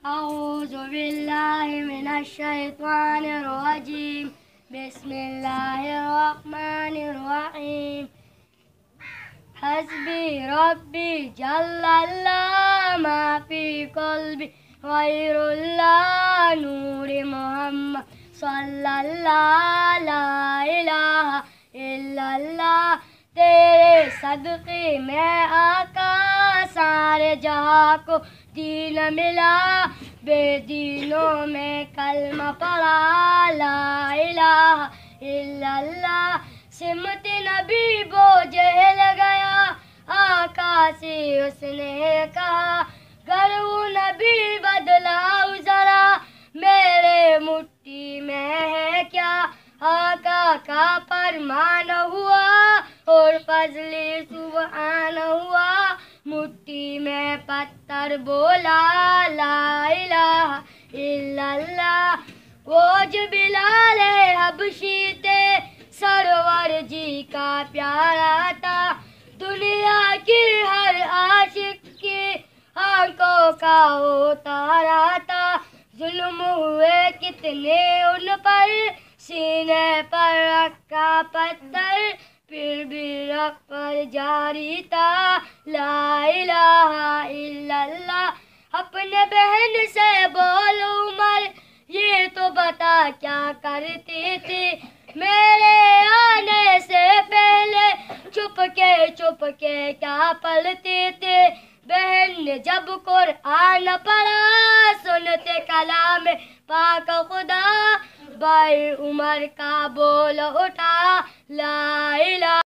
أعوذ بالله من الشيطان الرجيم. بسم الله الرحمن الرحيم. حسبي ربي جل الله ما في قلبي غير الله نور محمد صلی اللہ لا الہ الا اللہ. تیرے صدقے میں آقا سارے جہاں کو دین ملا. بے دینوں میں کلمہ پڑھا لا الہ الا اللہ. سمت نبی بوجھل گیا آقا سے اس نے کہا گر وہ نبی بدلاؤ ذرا میرے مٹھی میں ہے کیا. آقا کا فرمان ہوا اور فضل سبحان ہوا. مٹھی میں پتھر بولا لا الہ الا اللہ. وہ جو بلال حبشی تھے سرور جی کا پیارا تھا. دنیا کی ہر عاشق کی آنکھوں کا وہ تارا تھا. ظلم ہوئے کتنے ان پر سینے پر رکھا پتھر پھر بھی رکھ پر جاری تھا لا الہ الا اللہ. اپنے بہن سے بول عمر یہ تو بتا کیا کرتی تھی میرے آنے سے پہلے چھپ کے کیا پڑھتی تھی. بہن نے جب قرآن پڑھا سنتے کلام پاک خدا بھائی عمر کا بول اٹھا لا الہ